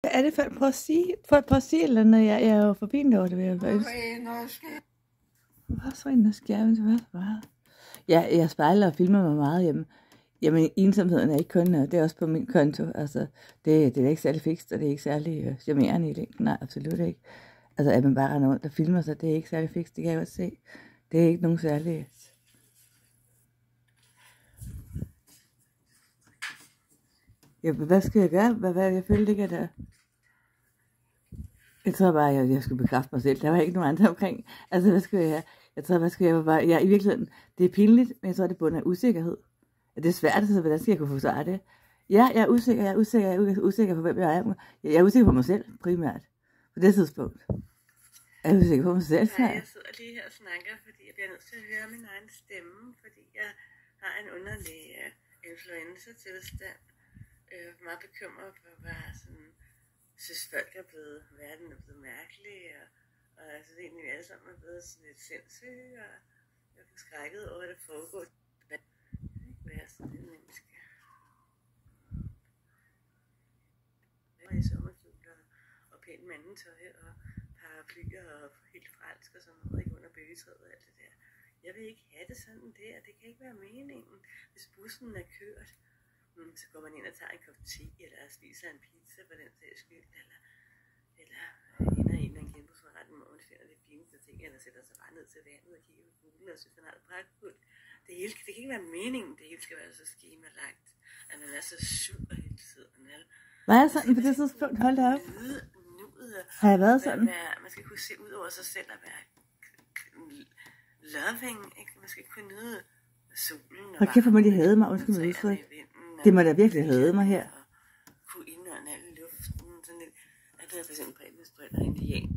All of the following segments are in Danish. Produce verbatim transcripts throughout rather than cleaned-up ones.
Hvad er det for at prøve at sige? For at prøve at sige eller noget? Jeg, jeg er jo for pinlig over det. Jeg Hvorfor ender skæv? Hvorfor ender skæven til hvad? Hvad? Jeg, jeg spejler og filmer mig meget hjemme. Jamen, ensomheden er ikke kun, det er også på min konto. Altså, det, det er ikke særlig fikst, og det er ikke særlig øh, charmerende i længden. Nej, absolut ikke. Altså, at man bare render rundt og filmer sig, det er ikke særlig fikst, det kan jeg godt se. Det er ikke nogen særlig... Ja, hvad skal jeg gøre? Hvad, hvad jeg følte ikke, at der... Jeg tror bare, jeg, jeg skulle bekræfte mig selv. Der var ikke nogen andre omkring. Altså, hvad skal jeg... Jeg tror, hvad skal jeg bare... Jeg, i virkeligheden, det er pinligt, men jeg tror, det bunder af usikkerhed. Det er svært, så hvordan skal jeg kunne forsvare det? Ja, jeg er usikker, jeg er usikker, jeg er usikker på, hvem jeg er. Jeg er usikker på mig selv, primært. På det tidspunkt. Jeg er usikker på mig selv. Ja, jeg sidder lige her og snakker, fordi jeg bliver nødt til at høre min egen stemme, fordi jeg har en underlig uh, influenza-tilstand. Jeg er meget bekymret for, hvad sådan, synes folk er blevet, verden er blevet mærkelig, og, og jeg synes egentlig, vi alle sammen er blevet sådan lidt sindssyge, og jeg er forskrækket over, hvad der foregår. Jeg kan ikke være sådan en menneske. Jeg er i sommerkjole og, og pænt mandetøj og paraplyer og helt fransk og sådan noget, ikke under bøgetræet og alt det der. Jeg vil ikke have det sådan der, det kan ikke være meningen. Hvis bussen er kørt, så går man ind og tager en kop te, eller spiser en pizza for den sags skyld, eller, eller ender i en eller anden genbrugsforretning, hvor man finder det fineste ting, eller sætter sig bare ned til vandet og kigger på fuglen og synes, han har det pragtfuldt. Det, hele, det kan ikke være meningen, det hele skal være så skemalagt, at man er så sur hele tiden. Vel? Var jeg sådan på det tidspunkt? Hold da op. Har jeg været sådan? Man skal kunne se ud over sig selv og være loving, ikke? Man skal kunne nyde solen. Hold kæft, hvor må de hade mig, undskyld mig udtryk. Det må da virkelig hade mig her. Kunne indånde al luften, sådan lidt, at der er for eksempel præmistrøn og indian.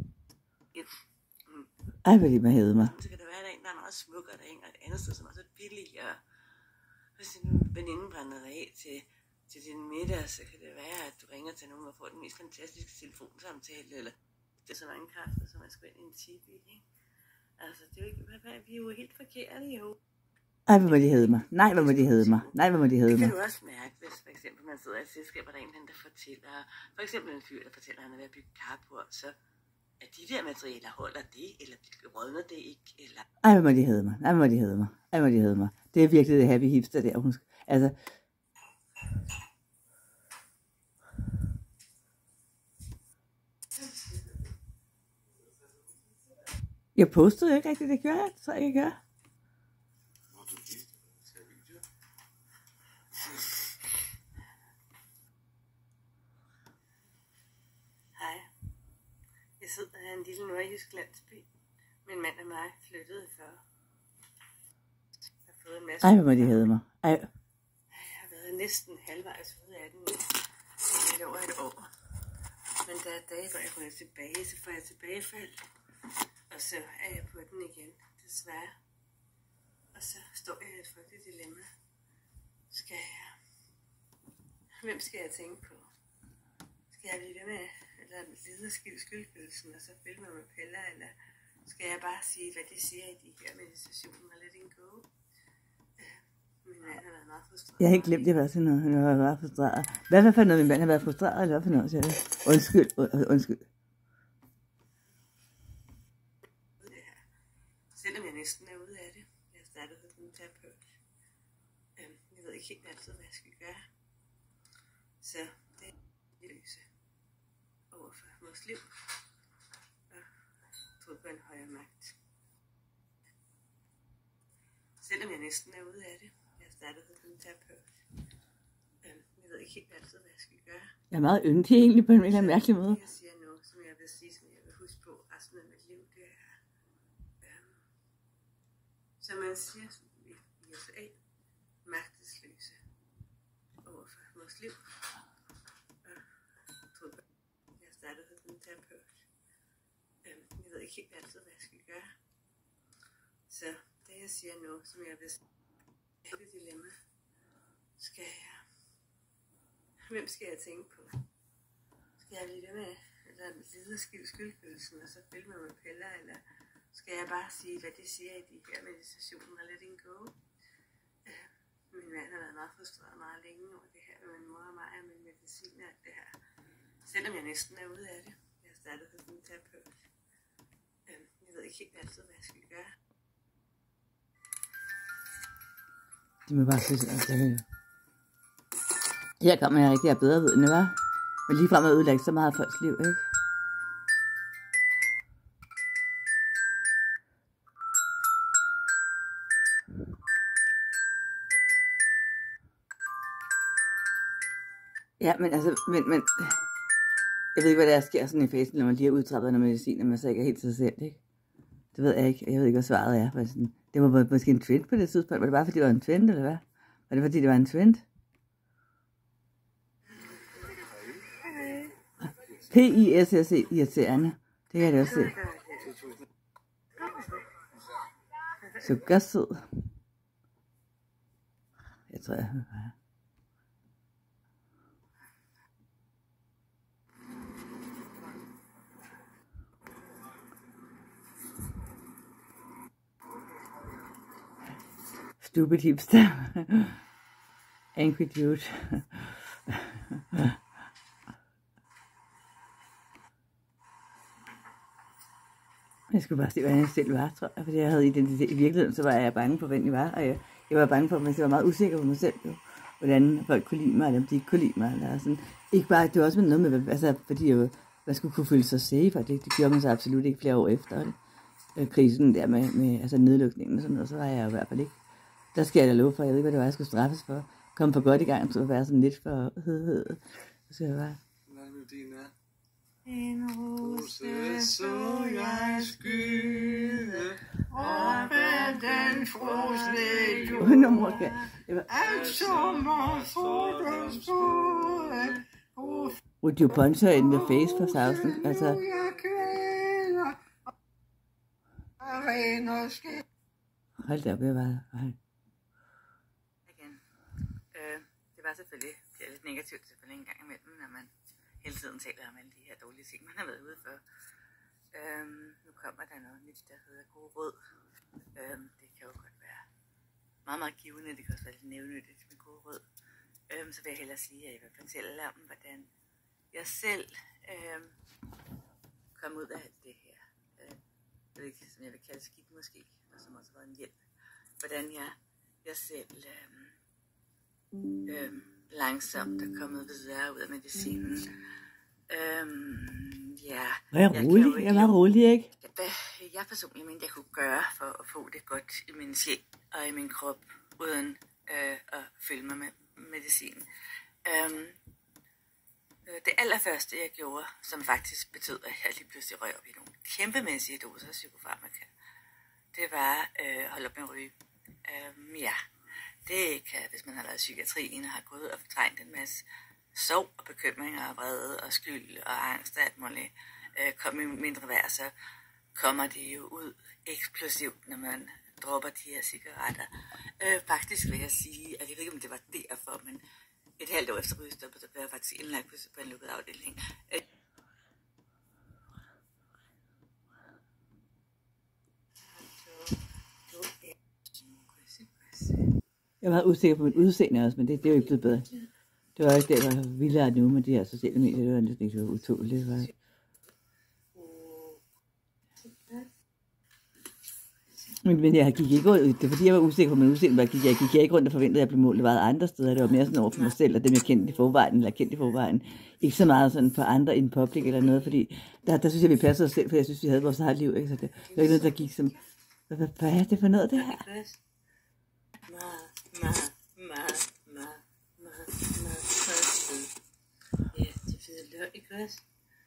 Ej, hvor de må hade mig. Så kan der være, der er en, der er meget smuk, og der er en, et andet sted, som er så billig, og hvis din veninde brænder dig af til, til din middag, så kan det være, at du ringer til nogen og får den mest fantastiske telefonsamtale, eller det er så mange kræfter, som man skal ind i en tibi, ikke? Altså, det er jo ikke, vi er jo helt forkerte, jo. Ej, hvor må de hade mig. Nej, hvor må de hade mig. Nej, hvor må de hade mig. Det kan du også mærke, hvis for eksempel man sidder i et selskab, og der er en, der fortæller, for eksempel en fyr, der fortæller, at han er ved at bygge carport, så er de der materialer, holder det, eller rådner det ikke, eller... Ej, hvor må de hade mig. Ej, hvor må de hade mig. Ej, hvor må de hade mig. Det er virkelig det happy hipster der, hun... Altså... Jeg postede ikke rigtigt, det gør jeg. Det tror jeg, jeg gør. Hej. Jeg sidder her i en lille nordjysk landsby. Min mand og mig flyttede før. Jeg har fået en masse... Ej, hvor må de hade mig. Ej. Jeg har været næsten halvvejs ude af den nu. Lidt over et år. Men der er dage, hvor jeg går tilbage, så får jeg tilbagefald. Og så er jeg på den igen, desværre. Og så står jeg i et frygteligt dilemma. Skal jeg... Hvem skal jeg tænke på? Skal jeg blive ved med at lide af skyldfølelsen, og så filme med piller, eller skal jeg bare sige, hvad de siger i de her meditationer, og let it go? Min mand har været meget frustreret. Jeg har ikke glemt, det var sådan noget. Han har været meget frustreret. Hvad var for noget, min mand har været frustreret, eller hvad for noget, siger det? Undskyld, undskyld. Selvom jeg næsten er ude af det. Jeg har startet hos en terapeut. Jeg ved ikke helt altid, hvad jeg skal gøre. Så det er løse over for vores liv. Og tro på en højere magt. Selvom jeg næsten er ude af det. Jeg har startet hos en terapeut. Jeg ved ikke helt altid, hvad jeg skal gøre. Jeg er meget yndig egentlig på en eller anden mærkelig måde. Jeg siger noget, som jeg vil sige, som jeg vil huske på resten af mit liv. Det er, øhm, som man siger i U S A, magtesløse over for vores liv. Jeg har startet hos en terapeut. Jeg ved ikke helt altid, hvad jeg skal gøre. Så det jeg siger nu, som jeg vil sige, er et dilemma. Skal jeg... Hvem skal jeg tænke på? Skal jeg blive ved med at lide af skyldfølelsen, og så filme med piller, eller skal jeg bare sige, hvad de siger i de her meditationer, og let it go? Min mand har været meget frustreret meget længe over det her med min mor og mig og min medicin og alt det her. Selvom jeg næsten er ude af det. Jeg har startet hos en terapeut. Øhm, jeg ved ikke helt altid, hvad jeg skal gøre. De må bare sige, at det her kommer jeg rigtig bedre ved, end det var. Men lige frem at ødelægge så meget af folks liv, ikke? Ja, men altså, men, men, jeg ved ikke, hvad der sker sådan i fasen, når man lige har udtrappet noget medicin, og man så ikke er helt sig selv, ikke? Det ved jeg ikke. Jeg ved ikke, hvad svaret er. For sådan, det var måske en trend på det tidspunkt. Var det bare, fordi det var en trend, eller hvad? Var det, fordi det var en trend? P I S S E, irriterende. Det kan jeg da også se. Sukkersød. Jeg tror, jeg hører bare. Stupid hipster. Angry dude. Jeg skulle bare se, hvordan jeg selv var, tror jeg. Fordi jeg havde identitet i virkeligheden, så var jeg bange for, hvem jeg var. Og jeg, jeg var bange for, at jeg var meget usikker på mig selv. Jo. Hvordan folk kunne lide mig, eller om de ikke kunne lide mig. Eller sådan. Ikke bare, det var også noget med, altså, fordi jeg, man skulle kunne føle sig safe, og det, det gjorde man så absolut ikke flere år efter. Øh, krisen der med, med altså nedlukningen og sådan noget, så var jeg jo i hvert fald ikke. Der skal jeg da love for, jeg ved ikke, hvad det var, jeg skulle straffes for. Komme for godt i gang, så at være sådan lidt for hedhed. Så skal jeg bare... Hvad er melodien er? En rose så jeg skyde, oppe den frosne jord. Uden om mor, skal jeg... Alt sommer solens både. Would you punch her in the face for sausen? Altså... Hold da op, jeg var... Igen. Øh, det var selvfølgelig det er lidt negativt selvfølgelig en gang imellem, når man hele tiden taler om alle de her dårlige ting, man har været ude for. Øhm, nu kommer der noget nyt, der hedder god råd. Øhm, det kan jo godt være meget, meget givende. Det kan også være lidt nævnyttigt med god råd. Øhm, så vil jeg hellere sige, at jeg vil fortælle om, hvordan jeg selv øhm, kom ud af alt det her. Øh, jeg ved ikke, som jeg vil kalde skidt måske, og som også har været en hjælp. Hvordan jeg, jeg selv øhm, øhm, langsomt er kommet videre ud af medicinen. Øhm, ja. Var jeg rolig? Jeg, jeg var rolig, ikke? Hvad jeg personligt mente, jeg kunne gøre for at få det godt i min sjæl og i min krop, uden øh, at følge mig med medicin. Øhm, det allerførste, jeg gjorde, som faktisk betød, at jeg lige pludselig røg op i nogle kæmpemæssige doser af psykofarmaka, det var øh, at holde op med at ryge. Øhm, ja, det kan, hvis man har lavet psykiatrien og har gået og fortrængt en masse sorg og bekymringer og vrede og skyld og angst og alt muligt, øh, komme i mindre værd, så kommer det jo ud eksplosivt, når man dropper de her cigaretter. Øh, faktisk vil jeg sige, at jeg ved ikke, om det var derfor, men et halvt år efter rygestoppet, så blev jeg faktisk indlagt på en lukket afdeling. Øh, Jeg var usikker på mit udseende også, men det, det er jo ikke blevet bedre. Det var ikke det, der var vildere nu med de her sociale medier. Det var næsten ikke så utåligt. Det var... Men, men jeg gik ikke rundt, det er fordi jeg var usikker på min udseende, men jeg gik, jeg gik ikke rundt og forventede, at jeg blev målt meget andre steder. Det var mere sådan over for mig selv, og dem jeg kendte i forvejen, eller kendte i forvejen. Ikke så meget sådan for andre in public eller noget, fordi der, der synes jeg, vi passede os selv, for jeg synes, vi havde vores eget liv. Ikke? Så det, det var ikke noget, der gik som, hvad, hvad, hvad er det for noget, det her? Meget, meget, meget, meget, meget, meget sød. Ja, det er fedt løg, ikke også?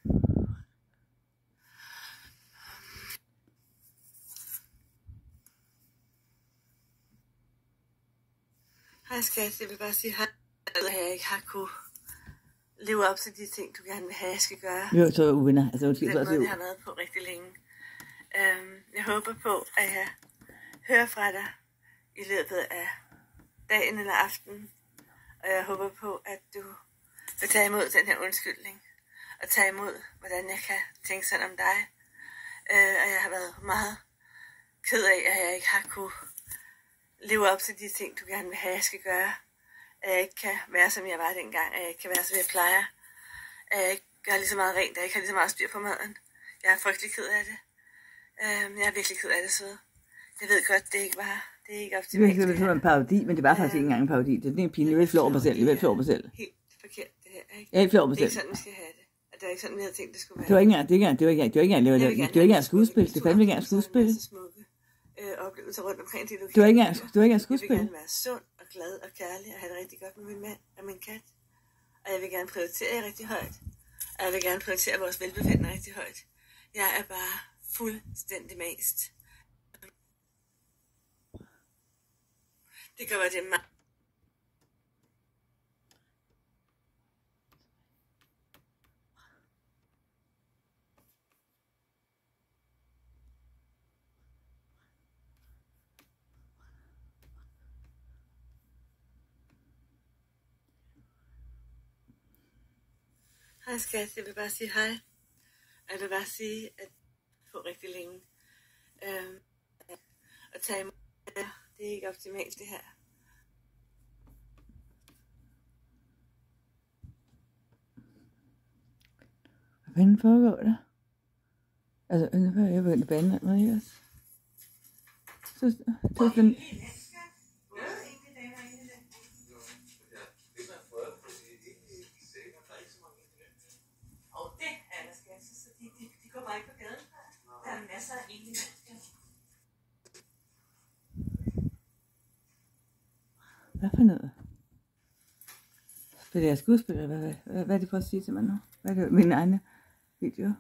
Hej skat, jeg vil bare sige hej, at jeg ikke har kunne leve op til de ting, du gerne vil have, jeg skal gøre. Jo, så er jeg uvenner. Altså, det er den måde, jeg har været på rigtig længe. Um, jeg håber på, at jeg hører fra dig i løbet af dagen eller aftenen. Og jeg håber på, at du vil tage imod den her undskyldning. Og tage imod, hvordan jeg kan tænke sådan om dig. Uh, og jeg har været meget ked af, at jeg ikke har kunne leve op til de ting, du gerne vil have, jeg skal gøre. At jeg ikke kan være, som jeg var dengang. At jeg ikke kan være, som jeg plejer. At jeg ikke gør lige så meget rent, at jeg ikke har lige så meget styr på maden. Jeg er frygtelig ked af det. Øhm, jeg er virkelig ked af det, så jeg ved godt, det ikke var, det er ikke optimalt. Det er som en parodi, men det var faktisk ikke engang en parodi. Det er en pinlig. Jeg vil flå over mig selv. Jeg vil flå over mig selv. Helt forkert, det her, ikke? Jeg vil flå over mig Det er selv. ikke sådan, vi skal have det. Og det er ikke sådan, vi havde tænkt, det skulle være. Det var ikke engang, det var ikke engang, det var ikke engang, det var ikke engang, det var ikke engang skuespil. Det fandt ikke engang skuespil. Øh, oplevelser rundt omkring de lokale. Det var ikke engang, det var ikke engang skuespil. Jeg vil gerne være sund og glad og kærlig og have det rigtig godt med min mand og min kat. Og jeg vil gerne prioritere jer rigtig højt. Og jeg vil gerne prioritere vores velbefindende rigtig højt. Jeg er bare fuldstændig mast. Det kan være det er meget. Hej skat, jeg vil bare sige hej. Jeg vil bare sige, at på rigtig længe. Øhm, og tage imod det, det er ikke optimalt det her. Hvad fanden foregår der? Altså, nu er jeg begyndt at bande med her. Så, så den... Masser af enlige mennesker. Hvad for noget? Spiller jeg skuespiller? Hvad, hvad, hvad, hvad er det for at sige til mig nu? Hvad er det mine egne videoer?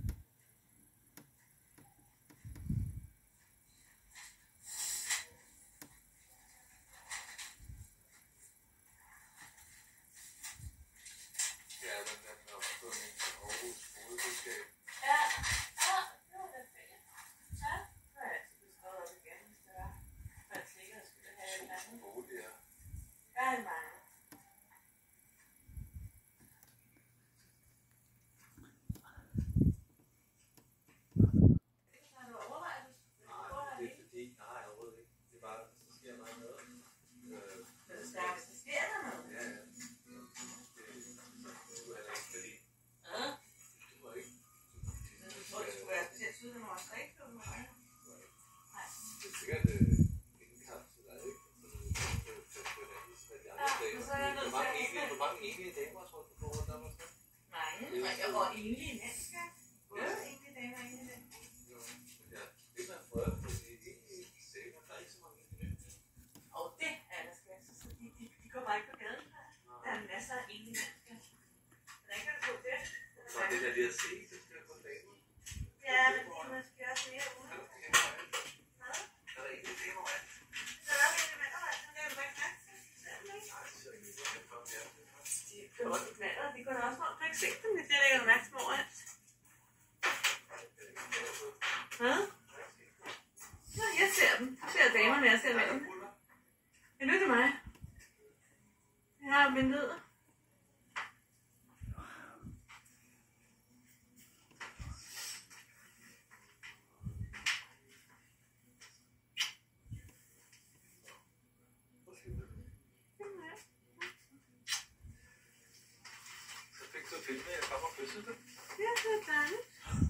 Jeg kommer og kysser det. Ja, det er dejligt.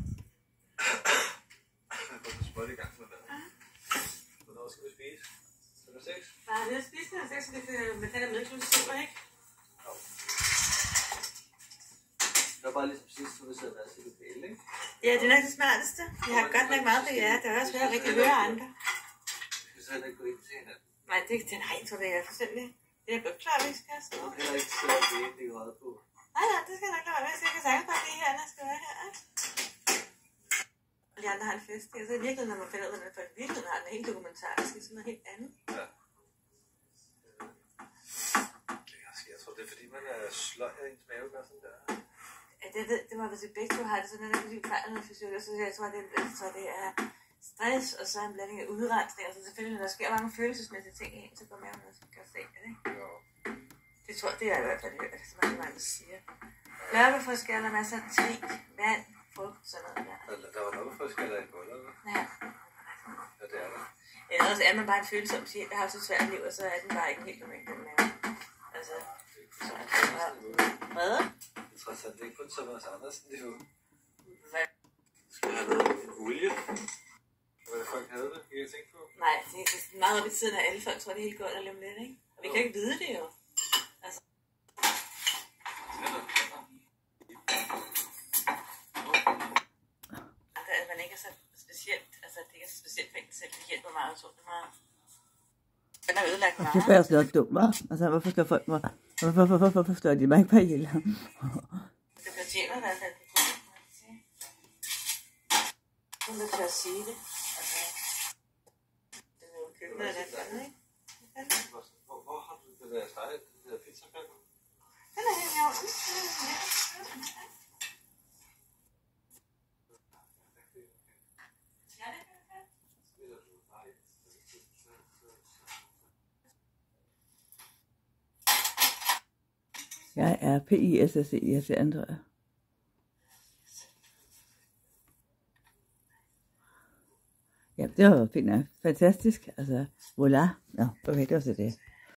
Jeg går så sprøjt i gang med det. Hvornår skal vi spise? Skal vi seks? Nej, det er spist her seks, så det kan med den der medklusiver, ikke? Jo. Det var bare ligesom sidst, så vi sidder der og siger det ikke? Ja, det er nok det smarteste. Jeg har godt nok meget for jer. Det er også svært at rigtig høre andre. Vi skal så heller ikke gå ind til hinanden. Nej, det, det, nej, jeg tror, det er for eksempel. Det er godt klar, vi skal have sådan. Du kan heller ikke sidde og det, det er højt på. Nej, nej, det skal jeg nok lade være med. Jeg kan sagtens bare lige her, når jeg skal være her. Og de andre har en fest. Det er så i virkeligheden, når man finder ud af, at for i virkeligheden har den helt dokumentarisk. Det er sådan noget helt andet. Ja. Jeg tror, det er fordi, man er sløj af ens mave, gør sådan der. Ja, det, ved, det må være til begge to har det sådan, at det er fordi, fejl noget fysiologi. Så jeg tror, det, jeg tror, det er stress, og så en blanding af udrensning. Altså selvfølgelig, når der sker mange følelsesmæssige ting i en, så går maven også og gør sig af det, ikke? Jo. Det tror det er i hvert fald hørt, som mange mange siger. Lørbeforskal er masser af te, vand, frugt, sådan noget der. Der, der var noget forskel af i gulvet, eller? Ja. Ja, det er der. Ellers er man bare en følsom sjæl, der har så svært liv, og så er den bare ikke helt normalt, den mave. Altså, Hvad? Jeg tror, at det ikke på Thomas Andersen niveau. Hvad? Skal have noget olie? Hvad folk havde det? Kan jeg tænke på? Nej, det er meget op i tiden, at alle folk tror, det er helt godt at lade lidt, ikke? Og vi kan ikke vide det jo. Altså. At man ikke er så specielt, altså det ikke er så specielt fængsel selv, det hjælper meget, så det meget. Den har ødelagt meget. Det er også noget dumt, hva'? Altså, hvorfor skal folk mig? Hvorfor, hvorfor, hvorfor, hvorfor står de mig ikke på ihjel? Det fortjener i hvert fald. Hun vil tør at sige det. Altså, det er jo køkkenet af den anden, ikke? Hvor, hvor har du det der steg, det der pizzakanden? Den er helt i orden. Jeg er P I S S E, jeg ser andre. Ja, det var fint nok. Fantastisk. Altså, voilà. Nå, okay, det var så det.